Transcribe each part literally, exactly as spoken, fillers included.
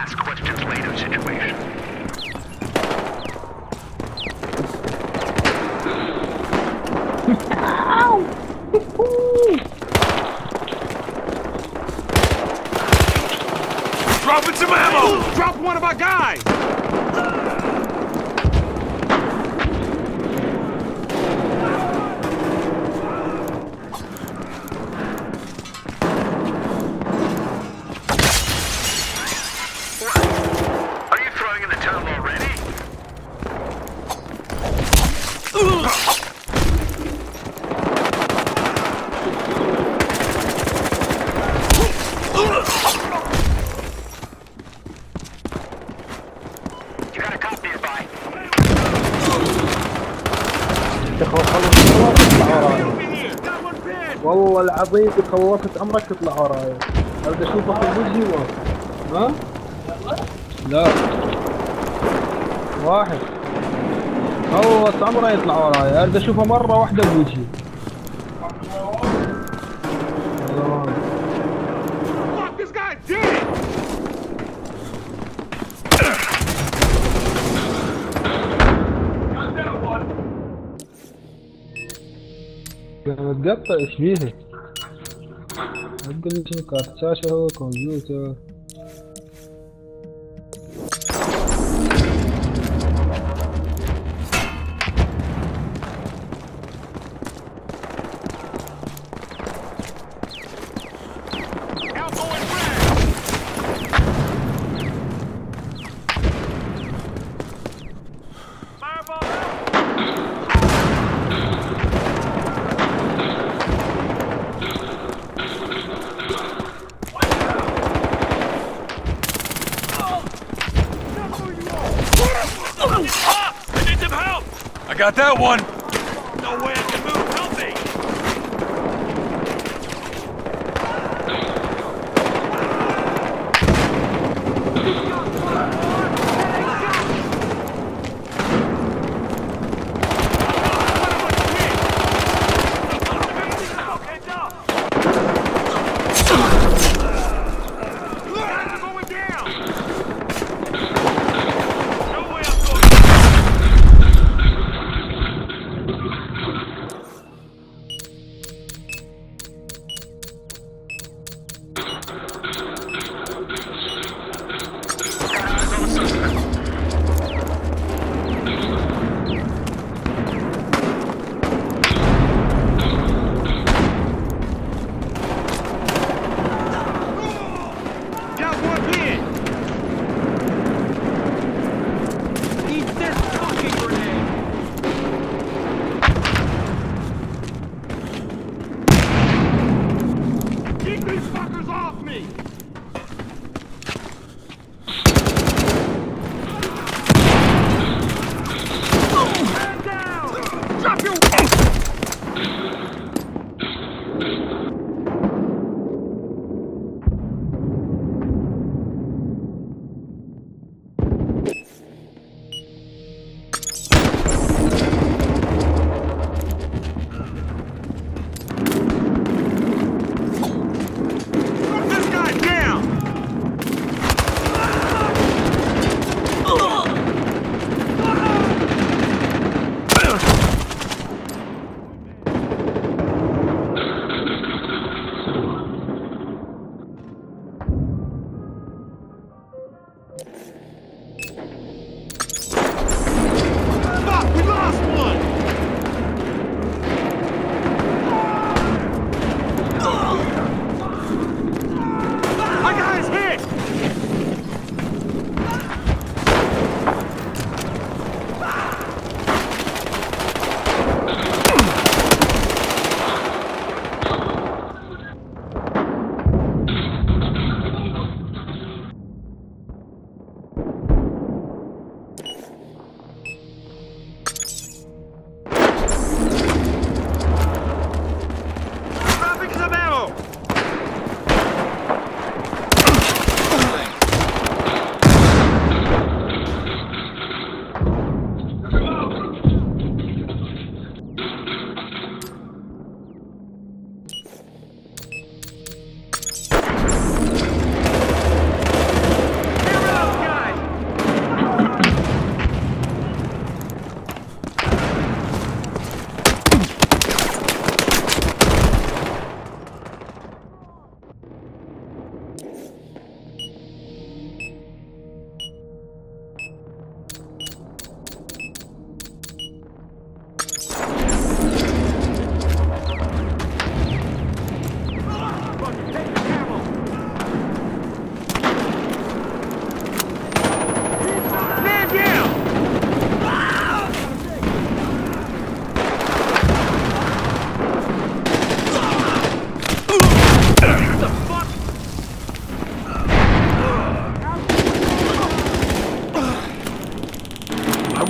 ask questions later situation. Dropping some ammo! Drop one of our guys! Are you throwing in the towel already? You got a cop nearby. تخلص خلص اطلع وراي. والله العظيم خلصت امرك تطلع وراي. اريد اشوفك بوجهي و ها؟ لا واحد خلص عمره يطلع وراي، اريد اشوفه مره واحده بوجهي. Fuck, this guy dead! متقطع ايش فيها؟ تقول لي شنو كارت شاشة هو كمبيوتر. I got that one! No way I can move, help me!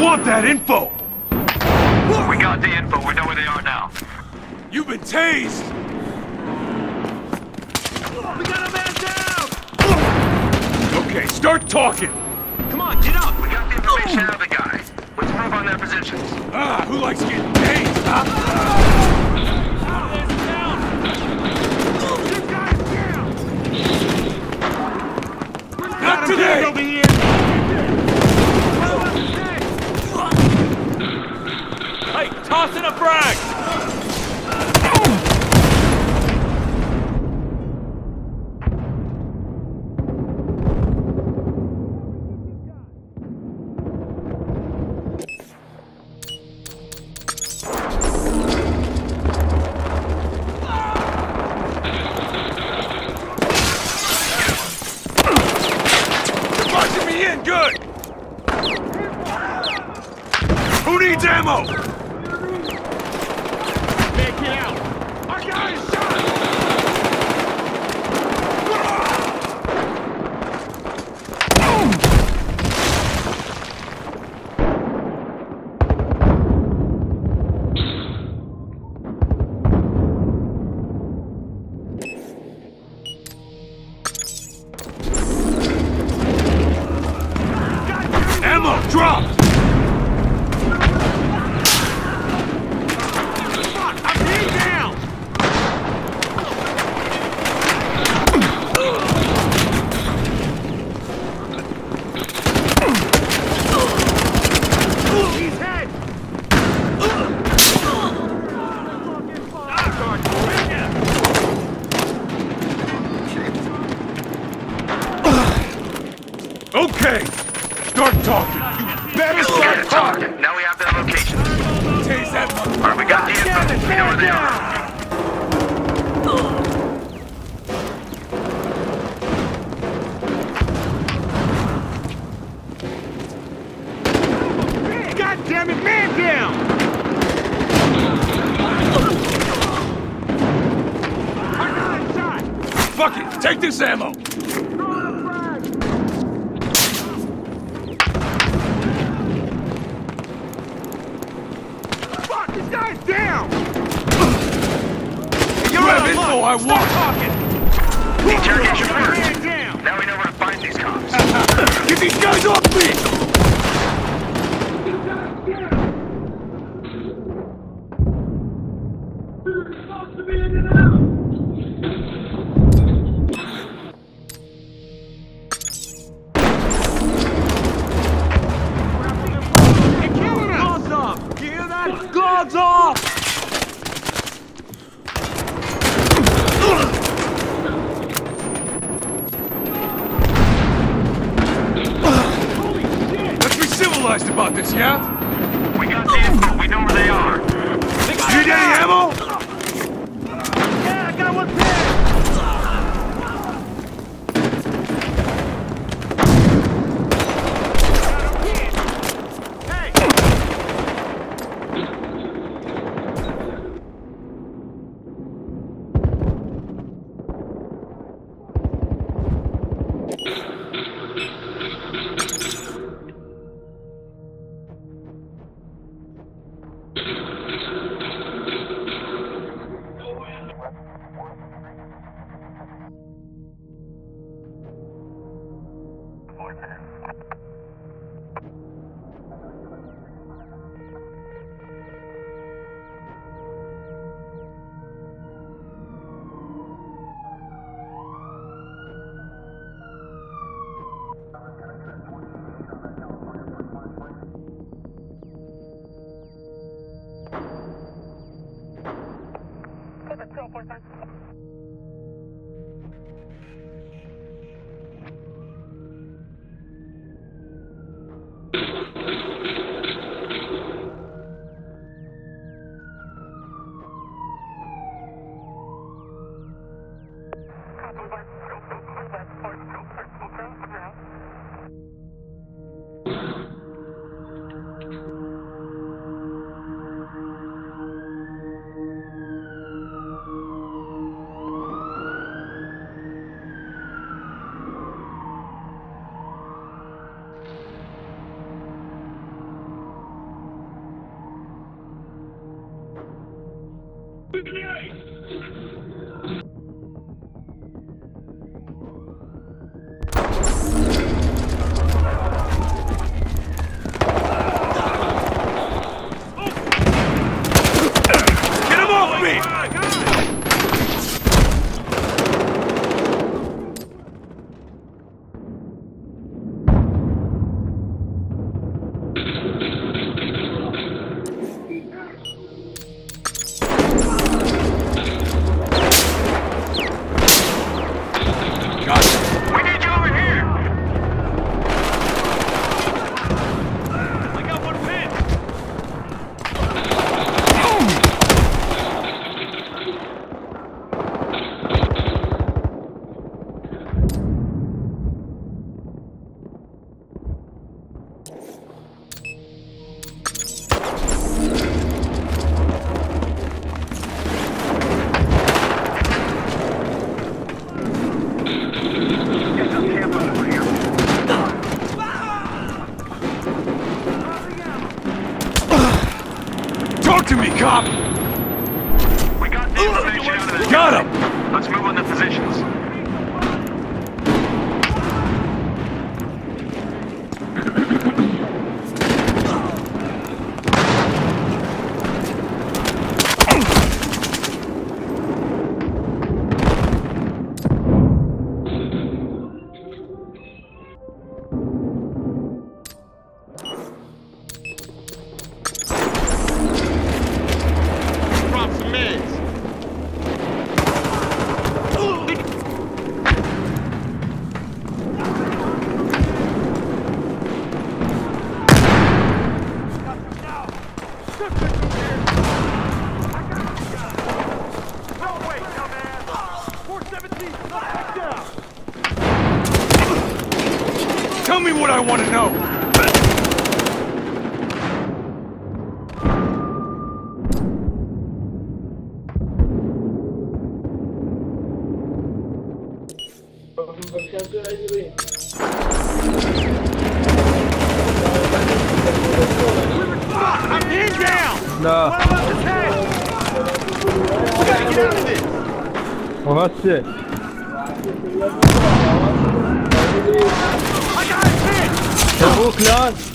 want that info! We got the info. We know where they are now. You've been tased! We got a man down! Okay, start talking! Come on, get up! We got the information out of the guy. Let's move on their positions. Ah, who likes getting tased, huh? Not today! Over here! Hey, toss in a frag! Rushing me in, good! Who needs ammo? Man, get out! Our guy is shot! Ammo, drop! I'm being down! He's hit! Okay, start talking. You better start Okay, talking. talk. Now we have their locations. Tase that mother. All right, we got the info. We know where they are. God damn it, man down! I got a shot! Fuck it, take this ammo. Fuck, this guy's down! You have info I want. talking! The interrogation first. Man down! Now we know where to find these cops. Get these guys off me! They're killing us! Gloves off! You hear that? Gloves off! Holy shit! Let's be civilized about this, yeah? We got the info. We know where they are. They got You need any ammo? Yeah, I got one pin! Hey! Get him off me! We need you over here! I got one pinned! Get some camp over here. Talk to me, cop! We got the information out of this. Got him! Let's move on the positions. Drop some meds. No, wait, dumbass! four seventeen, knock down. Tell me what I want to know! I'm pinned down. لا Well, up the tank. We gotta get out of this. وهسه I got it pinned. ابوك الان